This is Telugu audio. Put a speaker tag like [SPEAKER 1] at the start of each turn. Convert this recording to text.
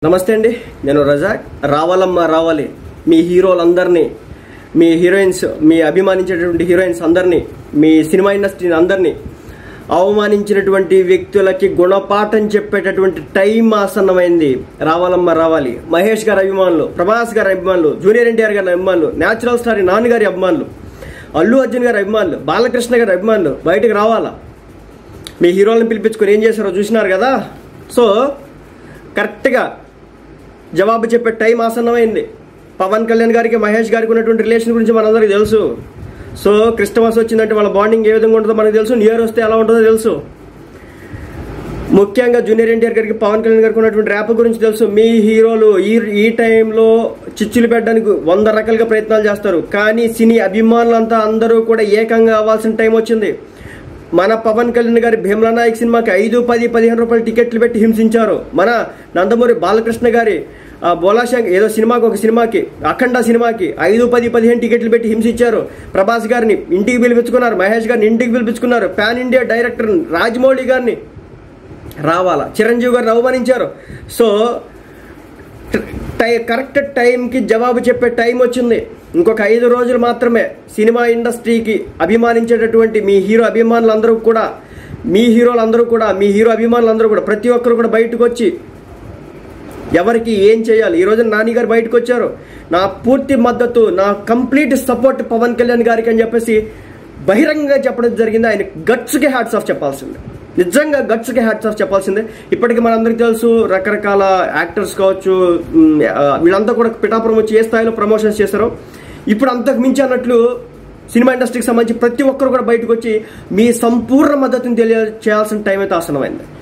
[SPEAKER 1] నమస్తే అండి, నేను రజాక్. రావాలమ్మా రావాలి మీ హీరోలందరినీ, మీ హీరోయిన్స్, మీ అభిమానించేటటువంటి హీరోయిన్స్ అందరినీ, మీ సినిమా ఇండస్ట్రీని అందరినీ అవమానించినటువంటి వ్యక్తులకి గుణపాఠం చెప్పేటటువంటి టైం ఆసన్నమైంది. రావాలమ్మా రావాలి. మహేష్ గారి అభిమానులు, ప్రభాస్ గారి అభిమానులు, జూనియర్ ఎన్టీఆర్ గారి అభిమానులు, న్యాచురల్ స్టార్ నాన్నగారి అభిమానులు, అల్లు అర్జున్ గారి అభిమానులు, బాలకృష్ణ గారి అభిమానులు బయటకు రావాలా. మీ హీరోలను పిలిపించుకొని ఏం చేశారో చూసినారు కదా. సో కరెక్ట్గా జవాబు చెప్పే టైం ఆసన్నమైంది. పవన్ కళ్యాణ్ గారికి మహేష్ గారికి ఉన్నటువంటి రిలేషన్ గురించి మనందరికీ తెలుసు. సో క్రిస్టమస్ వచ్చిందంటే వాళ్ళ బాండింగ్ ఏ విధంగా ఉంటుందో మనకు తెలుసు. న్యూ ఇయర్ వస్తే ఎలా ఉంటుందో తెలుసు. ముఖ్యంగా జూనియర్ ఎన్టీఆర్ గారికి పవన్ కళ్యాణ్ గారికి ఉన్నటువంటి ర్యాప్ గురించి తెలుసు. మీ హీరోలు ఈ టైంలో చిచ్చులు పెట్టడానికి 100 రకాలుగా ప్రయత్నాలు చేస్తారు. కానీ సినీ అభిమానులంతా అందరూ కూడా ఏకంగా అవ్వాల్సిన టైం వచ్చింది. మన పవన్ కళ్యాణ్ గారి భీమ్లా నాయక్ సినిమాకి 5, 10, 15 రూపాయలు టికెట్లు పెట్టి హింసించారు. మన నందమూరి బాలకృష్ణ గారి బోలాశంక్ ఏదో సినిమాకి, ఒక సినిమాకి, అఖండ సినిమాకి 5, 10, 15 టికెట్లు పెట్టి హింసించారు. ప్రభాస్ గారిని ఇంటికి పిలిపించుకున్నారు, మహేష్ గారిని ఇంటికి పిలిపించుకున్నారు, పాన్ ఇండియా డైరెక్టర్ రాజమౌళి గారిని రావాలా, చిరంజీవి గారిని అవమానించారు. సో కరెక్ట్ టైంకి జవాబు చెప్పే టైం వచ్చింది. ఇంకొక 5 రోజులు మాత్రమే. సినిమా ఇండస్ట్రీకి అభిమానించేటటువంటి మీ హీరో అభిమానులందరూ కూడా, మీ హీరోలందరూ కూడా, మీ హీరో అభిమానులందరూ కూడా, ప్రతి ఒక్కరు కూడా బయటకు వచ్చి ఎవరికి ఏం చేయాలి. ఈ రోజు నాని గారు బయటకు వచ్చారు. నా పూర్తి మద్దతు, నా కంప్లీట్ సపోర్ట్ పవన్ కళ్యాణ్ గారికి అని చెప్పేసి బహిరంగంగా చెప్పడం జరిగింది. ఆయన గట్స్కి హ్యాట్స్ ఆఫ్ చెప్పాల్సిందే. నిజంగా గట్స్కి హ్యాట్స్ ఆఫ్ చెప్పాల్సిందే. ఇప్పటికీ మనందరికీ తెలుసు, రకరకాల యాక్టర్స్ కావచ్చు, వీళ్ళంతా కూడా పిఠాపురం వచ్చి ఏ స్థాయిలో ప్రమోషన్స్ చేస్తారో, ఇప్పుడు అంతకు మించి అన్నట్లు సినిమా ఇండస్ట్రీకి సంబంధించి ప్రతి ఒక్కరు కూడా బయటకు వచ్చి మీ సంపూర్ణ మద్దతుని తెలియజేయాల్సిన టైం అయితే ఆసన్నమైంది.